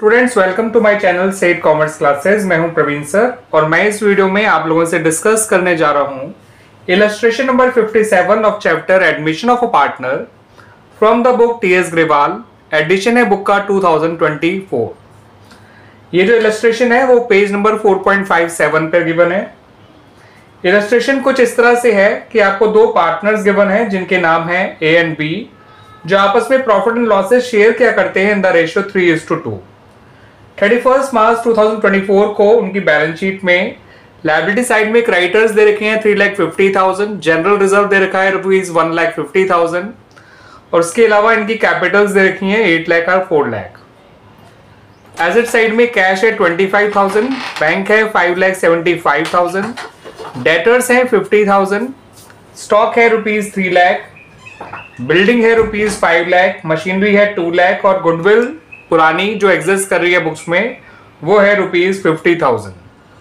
Students, welcome to my channel set commerce classes. मैं हूं Praveen sir और मैं इस वीडियो में आप लोगों से डिस्कस करने जा रहा हूं illustration number 57 of chapter admission of a partner from the book T S Grewal. Edition है बुक का 2024। ये जो इलस्ट्रेशन है वो पेज नंबर 4.57 पर गिवन है। इलस्ट्रेशन कुछ इस तरह से है कि आपको दो पार्टनर्स गिवन है जिनके नाम है ए एंड बी, जो आपस में प्रॉफिट एंड लॉसेस शेयर क्या करते हैं इन द रेशियो 3:2। 31 मार्च 2024 को उनकी बैलेंस शीट में लायबिलिटी साइड में क्रेडिटर्स दे रखे हैं 3,50,000, जनरल रिजर्व दे रखा है रुपीज 1,50,000 और उसके अलावा इनकी कैपिटल्स दे रखी हैं 8 लाख और 4 लाख। एसेट साइड में कैश है 25,000, बैंक है 5,75,000, डेटर्स है 50,000, स्टॉक है रुपीज 3 लाख, बिल्डिंग है रुपीज 5 लाख, मशीनरी है 2 लाख और गुडविल पुरानी जो एग्जिस्ट कर रही है बुक्स में वो है रुपीज 50,000।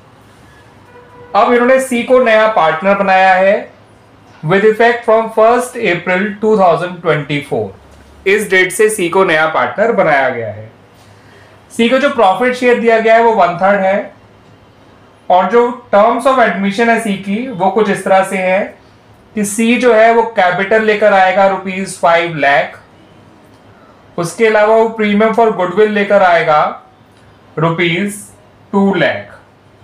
अब इन्होंने सी को नया पार्टनर बनाया है विद इफेक्ट फ्रॉम 1 अप्रैल 2024। इस डेट से सी को नया पार्टनर बनाया गया है। सी को जो प्रॉफिट शेयर दिया गया है वो 1/3 है और जो टर्म्स ऑफ एडमिशन है सी की वो कुछ इस तरह से है कि सी जो है वो कैपिटल लेकर आएगा रुपीज 5 लाख, उसके अलावा वो प्रीमियम फॉर गुडविल लेकर आएगा रुपीज 2 लाख।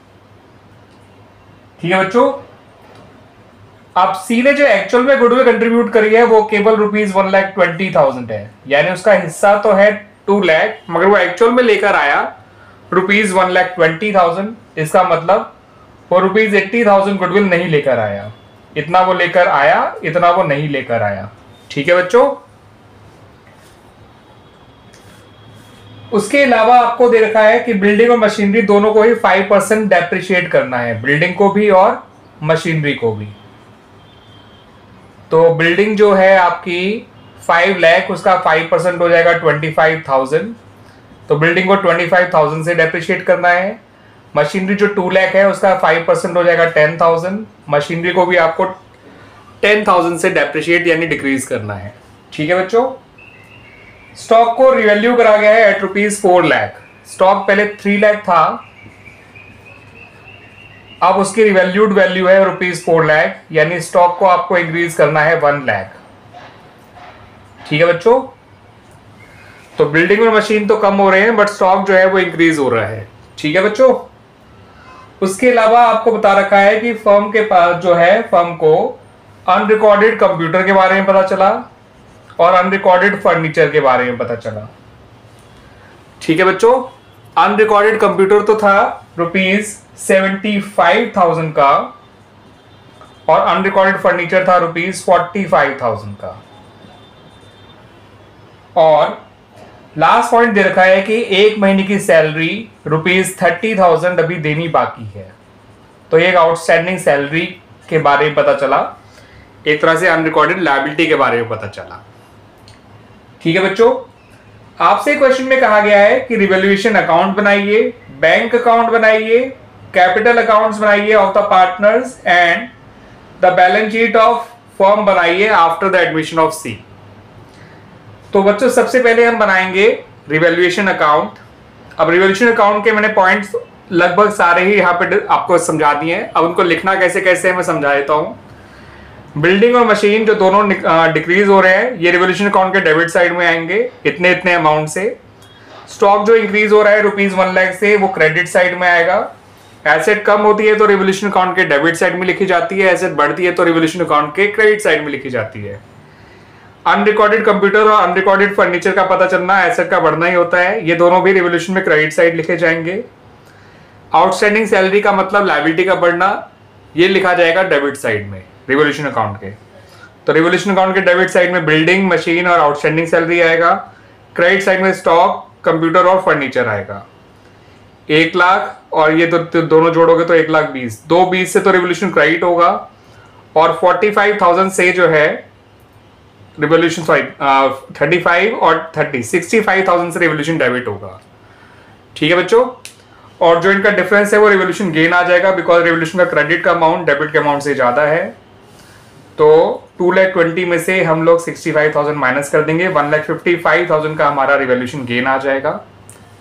ठीक है बच्चों। अब सी ने जो एक्चुअल में गुडविल कंट्रीब्यूट करी है वो केवल रुपीज 1,20,000 है, यानी उसका हिस्सा तो है 2 लाख मगर वो एक्चुअल में लेकर आया रुपीज 1,20,000। इसका मतलब वो रुपीज 80,000 गुडविल नहीं लेकर आया, इतना वो लेकर आया, इतना वो नहीं लेकर आया। ठीक है बच्चों। उसके अलावा आपको दे रखा है कि बिल्डिंग और मशीनरी दोनों को ही 5% डेप्रिशिएट करना है, बिल्डिंग को भी और मशीनरी को भी। तो बिल्डिंग जो है आपकी 5 लाख, उसका 5% हो जाएगा 25,000, तो बिल्डिंग को 25,000 से डेप्रिशिएट करना है। मशीनरी जो 2 लाख है उसका 5% हो जाएगा 10,000, मशीनरी को भी आपको 10,000 से डेप्रिशिएट यानी डिक्रीज करना है। ठीक है बच्चों। स्टॉक को रिवैल्यू करा गया है एट रुपीज 4 लाख। स्टॉक पहले 3 लाख था, अब उसकी रिवैल्यूड वैल्यू है रुपीज 4 लाख, यानी स्टॉक को आपको इंक्रीज करना है 1 लाख। ठीक है बच्चों। तो बिल्डिंग और मशीन तो कम हो रहे हैं बट स्टॉक जो है वो इंक्रीज हो रहा है। ठीक है बच्चों। उसके अलावा आपको बता रखा है कि फर्म के पास जो है, फर्म को अनरिकॉर्डेड कंप्यूटर के बारे में पता चला और अनरिकॉर्डेड फर्नीचर के बारे में पता चला। ठीक है बच्चों। अनरिकॉर्डेड कंप्यूटर तो था रुपीज 75,000 का और अनरिकॉर्डेड फर्नीचर था रुपीज 45,000 का। और लास्ट पॉइंट दे रखा है कि 1 महीने की सैलरी रुपीज 30,000 अभी देनी बाकी है। तो एक आउटस्टैंडिंग सैलरी के बारे में पता चला, एक तरह से अनरिकॉर्डेड लायबिलिटी के बारे में पता चला। ठीक है बच्चों। आपसे क्वेश्चन में कहा गया है कि रिवैल्यूएशन अकाउंट बनाइए, बैंक अकाउंट बनाइए, कैपिटल अकाउंट्स बनाइए of the partners and the balance sheet of firm बनाइए after the admission of C. तो बच्चों सबसे पहले हम बनाएंगे रिवैल्यूएशन अकाउंट। अब रिवैल्यूएशन अकाउंट के मैंने पॉइंट्स लगभग सारे ही यहाँ पे आपको समझा दिए हैं। अब उनको लिखना कैसे कैसे है मैं समझा देता हूँ। बिल्डिंग और मशीन जो दोनों डिक्रीज हो रहे हैं ये रिवॉल्यूशन अकाउंट के डेबिट साइड में आएंगे इतने इतने अमाउंट से। स्टॉक जो इंक्रीज हो रहा है रुपीज 1 लाख से वो क्रेडिट साइड में आएगा। एसेट कम होती है तो रिवॉल्यूशन अकाउंट के डेबिट साइड में लिखी जाती है, एसेट बढ़ती है तो रिवॉल्यूशन अकाउंट के क्रेडिट साइड में लिखी जाती है। अनरिकॉर्डेड कंप्यूटर और अनरिकॉर्डेड फर्नीचर का पता चलना एसेट का बढ़ना ही होता है, ये दोनों भी रिवॉल्यूशन में क्रेडिट साइड लिखे जाएंगे। आउटस्टैंडिंग सैलरी का मतलब लायबिलिटी का बढ़ना, ये लिखा जाएगा डेबिट साइड में रिवॉल्यूशन अकाउंट के। तो रिवॉल्यूशन अकाउंट के डेबिट साइड में बिल्डिंग, मशीन और आउटस्टैंडिंग सैलरी आएगा। क्रेडिट साइड में स्टॉक, कंप्यूटर और फर्नीचर आएगा। 1 लाख और ये तो दोनों जोड़ोगे तो 1,20,000, 2,20 से तो रिवॉल्यूशन क्रेडिट होगा और 45,000 से जो है रिवॉल्यूशन 35 और 65,000 से रिवॉल्यूशन डेबिट होगा। ठीक है बच्चों। और जो इनका डिफरेंस है वो रिवॉल्यूशन गेन आ जाएगा बिकॉज रिवॉल्यूशन का क्रेडिट का अमाउंट डेबिट के अमाउंट से ज्यादा है। तो 2,20,000 में से हम लोग 65,000 माइनस कर देंगे, 1,55,000 का हमारा रिवॉल्यूशन गेन आ जाएगा।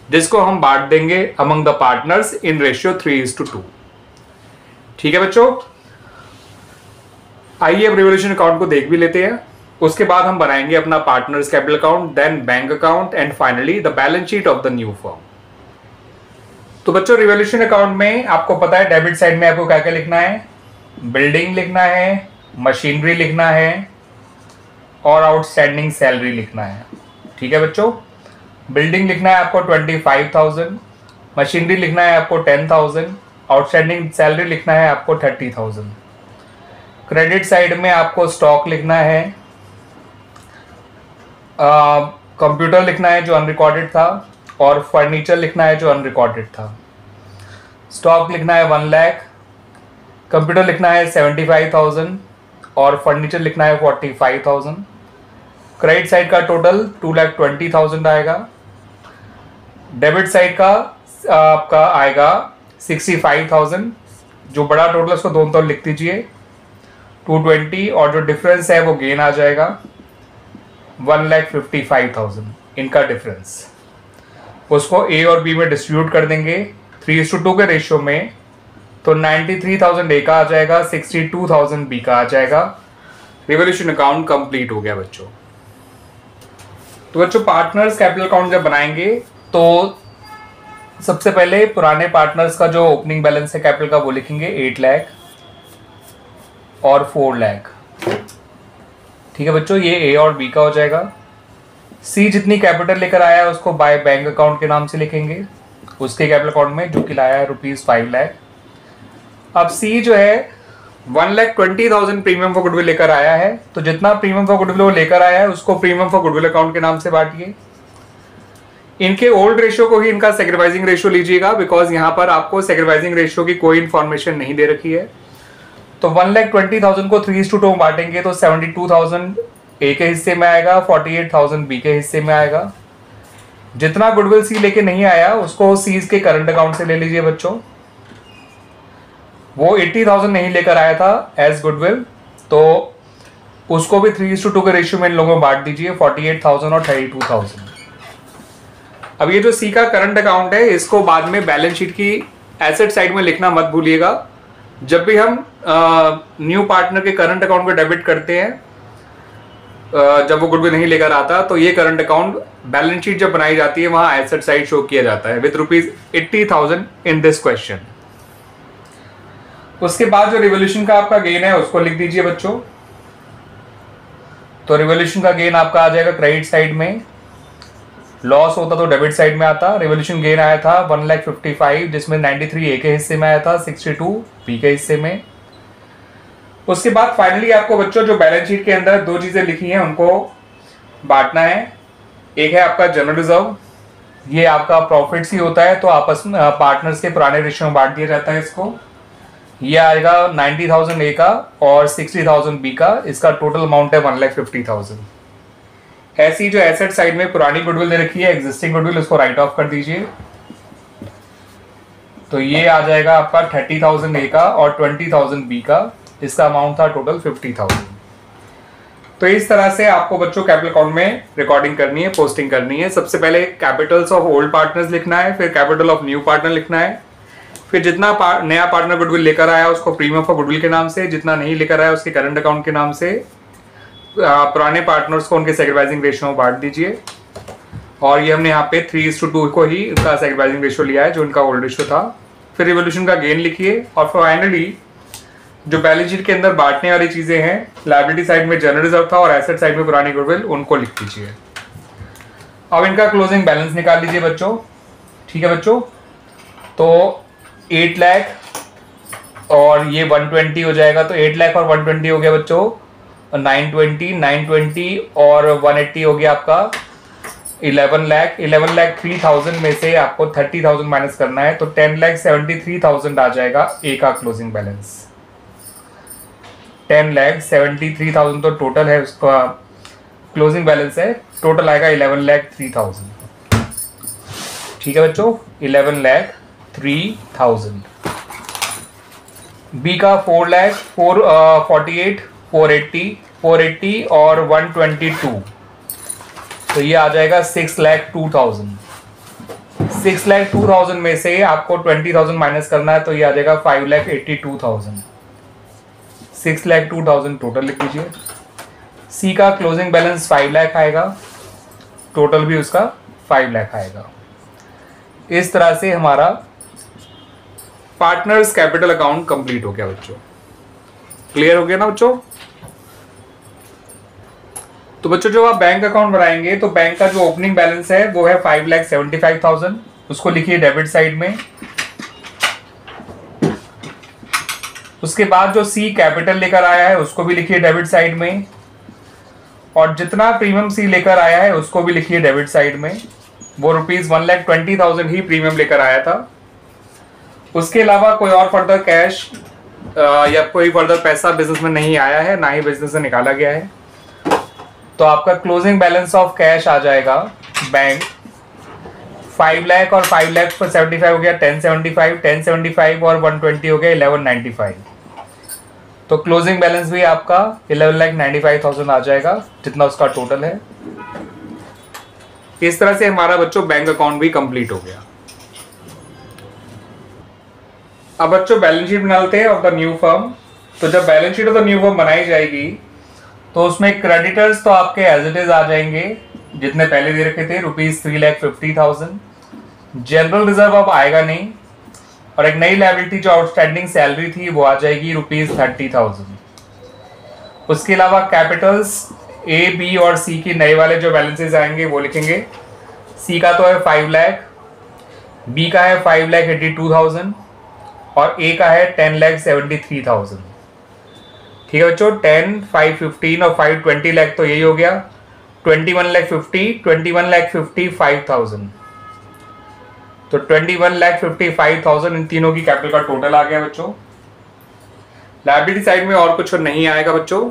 जिसको हम बांट देंगे among the partners in ratio 3:2। ठीक है बच्चों, आइए अब रिवोल्यूशन अकाउंट को देख भी लेते हैं। उसके बाद हम बनाएंगे अपना partners capital account, then bank account and finally the balance sheet of the new firm. तो बच्चों रिवोल्यूशन अकाउंट में आपको पता है डेबिट साइड में आपको क्या क्या लिखना है, बिल्डिंग लिखना है, मशीनरी लिखना है और आउटस्टैंडिंग सैलरी लिखना है। ठीक है बच्चों, बिल्डिंग लिखना है आपको 25,000, मशीनरी लिखना है आपको 10,000, आउटस्टैंडिंग सैलरी लिखना है आपको 30,000। क्रेडिट साइड में आपको स्टॉक लिखना है, कंप्यूटर लिखना है जो अनरिकॉर्डेड था और फर्नीचर लिखना है जो अनरिकॉर्डेड था। स्टॉक लिखना है 1 लाख, कंप्यूटर लिखना है 75,000 और फर्नीचर लिखना है 45,000। क्रेडिट साइड का टोटल 2,20,000 आएगा। डेबिट साइड का आपका आएगा 65,000, जो बड़ा टोटल उसको दोनों तरफ लिख दीजिए 220, और जो डिफरेंस है वो गेन आ जाएगा 1,55,000। इनका डिफरेंस उसको ए और बी में डिस्ट्रीब्यूट कर देंगे 3:2 के रेशियो में, तो 93,000 ए का आ जाएगा, 62,000 बी का आ जाएगा। रिवोल्यूशन अकाउंट कंप्लीट हो गया बच्चों। तो बच्चों पार्टनर्स कैपिटल अकाउंट जब बनाएंगे तो सबसे पहले पुराने पार्टनर्स का जो ओपनिंग बैलेंस है कैपिटल का वो लिखेंगे 8 लाख और 4 लाख। ठीक है बच्चों, ये ए और बी का हो जाएगा। सी जितनी कैपिटल लेकर आया है उसको बाय बैंक अकाउंट के नाम से लिखेंगे उसके कैपिटल अकाउंट में, जो कि लाया है ₹5 लाख। अब सी जो है 1,20,000 प्रीमियम फॉर गुडविल लेकर आया है, तो जितना प्रीमियम फॉर गुडविल वो लेकर आया है उसको प्रीमियम फॉर गुडविल अकाउंट के नाम से बांटिए। इनके ओल्ड रेशियो को ही इनका सैक्रिफाइसिंग रेशियो लीजिएगा, बिकॉज यहाँ पर आपको सैक्रिफाइसिंग रेशियो की कोई इंफॉर्मेशन नहीं दे रखी है। तो 1,20,000 को 3:2 में बांटेंगे तो 72,000 ए के हिस्से में आएगा, 48,000 बी के हिस्से में आएगा। जितना गुडविल सी लेके नहीं आया उसको सी के करंट अकाउंट से ले लीजिए बच्चों। वो 80,000 नहीं लेकर आया था एज गुडविल, तो उसको भी 3:2 के रेशियो में इन लोगों में बांट दीजिए 48,000 और 32,000। अब ये जो सी का करंट अकाउंट है इसको बाद में बैलेंस शीट की एसेट साइड में लिखना मत भूलिएगा। जब भी हम न्यू पार्टनर के करंट अकाउंट को डेबिट करते हैं जब वो गुडविल नहीं लेकर आता, तो ये करंट अकाउंट बैलेंस शीट जब बनाई जाती है वहां एसेट साइड शो किया जाता है विद ₹80,000 इन दिस क्वेश्चन। उसके बाद जो रिवोल्यूशन का आपका गेन है उसको लिख दीजिए बच्चों। तो रिवोल्यूशन का गेन आपका आ जाएगा क्रेडिट साइड में, लॉस होता तो डेबिट साइड में आता। रिवोल्यूशन गेन आया था 1,55,000 जिसमें 93 ए के हिस्से में आया था, 62 बी के हिस्से में। उसके बाद फाइनली आपको बच्चों जो बैलेंस शीट के अंदर दो चीजें लिखी हैं उनको बांटना है। एक है आपका जनरल रिजर्व, ये आपका प्रॉफिट्स ही होता है तो आपस में पार्टनर्स के पुराने रेशियो में बांट दिया जाता है इसको। ये आएगा 90,000 ए का और 60,000 बी का, इसका टोटल अमाउंट है 1,50,000। ऐसी जो एसेट साइड में पुरानी गुडविल दे रखी है एग्जिस्टिंग गुडविल, उसको राइट ऑफ कर दीजिए। तो ये आ जाएगा आपका 30,000 ए का और 20,000 बी का, इसका अमाउंट था टोटल 50,000। तो इस तरह से आपको बच्चों कैपिटल अकाउंट में रिकॉर्डिंग करनी है, पोस्टिंग करनी है। सबसे पहले कैपिटल्स ऑफ ओल्ड पार्टनर्स लिखना है, फिर कैपिटल ऑफ न्यू पार्टनर लिखना है, फिर जितना नया पार्टनर गुडविल लेकर आया उसको प्रीमियम फॉर गुडविल के नाम से, जितना नहीं लेकर आया उसके करंट अकाउंट के नाम से, पुराने पार्टनर्स को उनके सैक्रिफाइसिंग रेशियो में बांट दीजिए। और ये हमने यहाँ पे 3:2 को ही उनका सैक्रिफाइसिंग रेशियो लिया है जो उनका ओल्ड रेशियो था। फिर रिवोल्यूशन का गेन लिखिए और फाइनली जो बैलेंस शीट के अंदर बांटने वाली चीजें हैं, लायबिलिटी साइड में जनरल रिजर्व था और एसेट साइड में पुरानी गुडविल, उनको लिख दीजिए। अब इनका क्लोजिंग बैलेंस निकाल लीजिए बच्चों। ठीक है बच्चों, तो 8 लाख और ये 120 हो जाएगा, तो 8 लाख और 120 हो गया बच्चों 920 और 180 हो गया आपका 11 लाख। 11,03,000 में से आपको 30,000 माइनस करना है, तो 10,73,000 आ जाएगा ए का क्लोजिंग बैलेंस। 10,73,000 तो टोटल है, उसका क्लोजिंग बैलेंस है, टोटल आएगा 11,03,000। ठीक है बच्चों, 11,03,000। बी का 4 लाख 448 480 और 122, तो ये आ जाएगा 6,02,000। 6,02,000 में से आपको 20,000 माइनस करना है, तो ये आ जाएगा 5,82,000। 6,02,000 टोटल लिख लीजिए। सी का क्लोजिंग बैलेंस 5 लाख आएगा, टोटल भी उसका 5 लाख आएगा। इस तरह से हमारा पार्टनर्स कैपिटल अकाउंट कंप्लीट हो गया बच्चों। क्लियर हो गया ना बच्चों? तो बच्चों जो आप बैंक अकाउंट बनाएंगे तो बैंक का जो ओपनिंग बैलेंस है वो है 5,75,000, उसको लिखिए डेबिट साइड में। उसके बाद जो सी कैपिटल लेकर आया है उसको भी लिखिए डेबिट साइड में, और जितना प्रीमियम सी लेकर आया है उसको भी लिखिए डेबिट साइड में। वो ₹1,20,000 ही प्रीमियम लेकर आया था। उसके अलावा कोई और फर्दर कैश या कोई फर्दर पैसा बिजनेस में नहीं आया है, ना ही बिजनेस से निकाला गया है। तो आपका क्लोजिंग बैलेंस ऑफ कैश आ जाएगा बैंक 5 लाख और 5 लाख पर 75 हो गया 1075, 1075 और 120 हो गया 1195। तो क्लोजिंग बैलेंस भी आपका 11,95,000 आ जाएगा, जितना उसका टोटल है। इस तरह से हमारा बच्चों बैंक अकाउंट भी कंप्लीट हो गया। अब बच्चों बैलेंस शीट बना लेते हैं ऑफ द न्यू फर्म। तो जब balance sheet of the new firm बनाई जाएगी तो उसमें क्रेडिटर्स तो आपके एज इट इज आ जाएंगे जितने पहले दे रखे थे, ₹3,50,000। जनरल रिजर्व अब आएगा नहीं, और एक नई लायबिलिटी जो आउटस्टैंडिंग सैलरी थी वो आ जाएगी ₹30,000। उसके अलावा कैपिटल्स ए, बी और सी की नए वाले जो बैलेंसेस आएंगे वो लिखेंगे। सी का तो है 5 लाख, बी का है 5,82,000 और ए का है 10,73,000। ठीक है बच्चों, 10, 5, 15 और 5, 20 लाख तो यही हो गया। 21,50,000 तो 21,55,000 इन तीनों की कैपिटल का टोटल आ गया बच्चों। लायबिलिटी साइड में और कुछ नहीं आएगा बच्चों।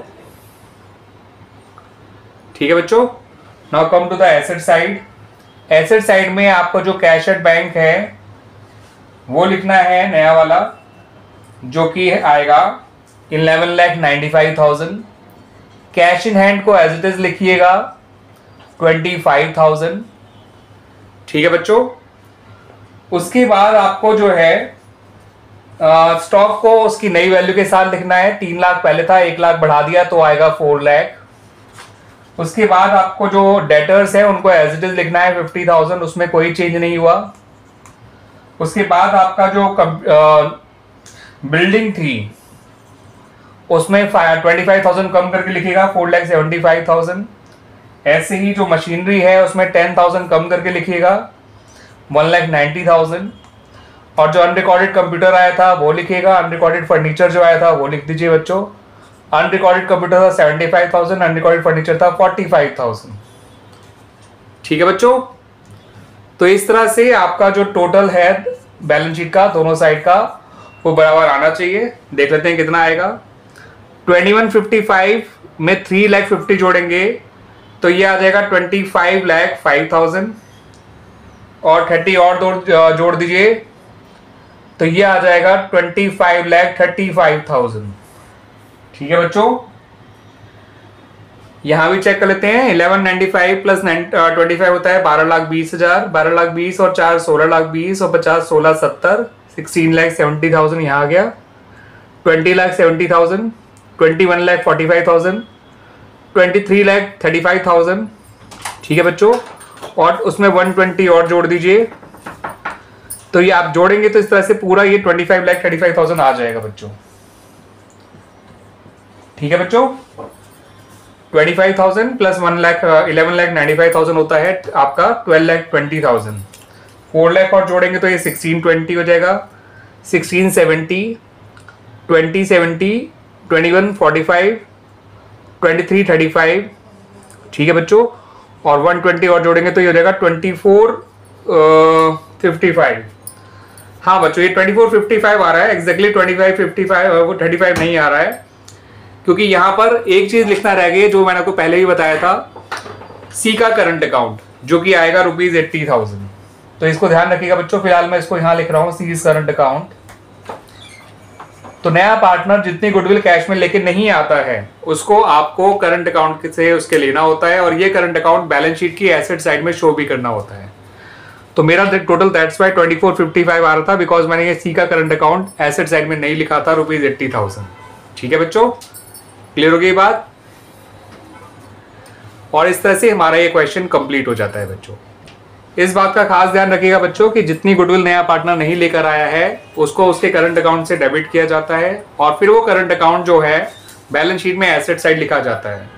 ठीक है बच्चों, now come to the asset side. Asset side में आपको जो कैश एट बैंक है वो लिखना है नया वाला, जो कि आएगा 11,95,000। कैश इन हैंड को एज इट इज लिखिएगा 25,000। ठीक है बच्चों, उसके बाद आपको जो है स्टॉक को उसकी नई वैल्यू के साथ लिखना है। 3 लाख पहले था, 1 लाख बढ़ा दिया तो आएगा 4 लाख। उसके बाद आपको जो डेटर्स है उनको एज इट इज लिखना है 50,000, उसमें कोई चेंज नहीं हुआ। उसके बाद आपका जो बिल्डिंग थी उसमें 25,000 कम करके लिखिएगा 4,75,000। ऐसे ही जो मशीनरी है उसमें 10,000 कम करके लिखिएगा 1,90,000। और जो अनरिकॉर्डेड कंप्यूटर आया था वो लिखिएगा। अनरिकॉर्डेड फर्नीचर जो आया था वो लिख दीजिए बच्चों। अनरिकॉर्डेड कंप्यूटर था 75,000, अनरिकॉर्डेड फर्नीचर था 45,000। ठीक है बच्चों, तो इस तरह से आपका जो टोटल है बैलेंस शीट का दोनों साइड का वो बराबर आना चाहिए। देख लेते हैं कितना आएगा। 2155 में 3,50,000 जोड़ेंगे तो ये आ जाएगा 25,05,000 और 30 और जोड़ दीजिए तो ये आ जाएगा 25,35,000। ठीक है बच्चों, यहां भी चेक कर लेते हैं। 1195 प्लस 25 होता है 12,20,000। 12,20,000 और 4 16,20,000 और 50 16 70 16,70,000 यहाँ आ गया। 20,70,000, 21,45,000, 23,35,000। ठीक है बच्चों, और उसमें 120 और जोड़ दीजिए तो ये आप जोड़ेंगे तो इस तरह से पूरा ये 25,35,000 आ जाएगा बच्चों। ठीक है बच्चों, 25,000 प्लस 11,95,000 होता है आपका 12,20,000। 4 लाख और जोड़ेंगे तो ये 1620 हो जाएगा। 1670, 2070, 2145, 2335। ठीक है बच्चों, और 120 और जोड़ेंगे तो ये हो जाएगा 2455। हाँ बच्चों, ये 2455 आ रहा है। एग्जैक्टली 2555 वो 35 नहीं आ रहा है, क्योंकि यहां पर एक चीज लिखना रह गई जो मैंने आपको पहले भी बताया था, सी का करंट अकाउंट जो कि आएगा ₹80,000। तो इसको ध्यान रखिएगा बच्चों। फिलहाल मैं इसको यहां लिख रहा हूं सी करंट अकाउंट। तो नया पार्टनर जितनी गुडविल कैश में लेके नहीं आता है उसको आपको करंट अकाउंट से उसके लेना होता है, और ये करंट अकाउंट बैलेंस शीट की एसेट साइड में शो भी करना होता है। तो मेरा टोटल दैट्स वाई 2455 आ रहा था, बिकॉज मैंने ये सी का करंट अकाउंट एसेट साइड में नहीं लिखा था, ₹80,000। ठीक है बच्चों, क्लियर हो गई बात। और इस तरह से हमारा ये क्वेश्चन कंप्लीट हो जाता है बच्चों। इस बात का खास ध्यान रखिएगा बच्चों कि जितनी गुडविल नया पार्टनर नहीं लेकर आया है उसको उसके करंट अकाउंट से डेबिट किया जाता है और फिर वो करंट अकाउंट जो है बैलेंस शीट में एसेट साइड लिखा जाता है।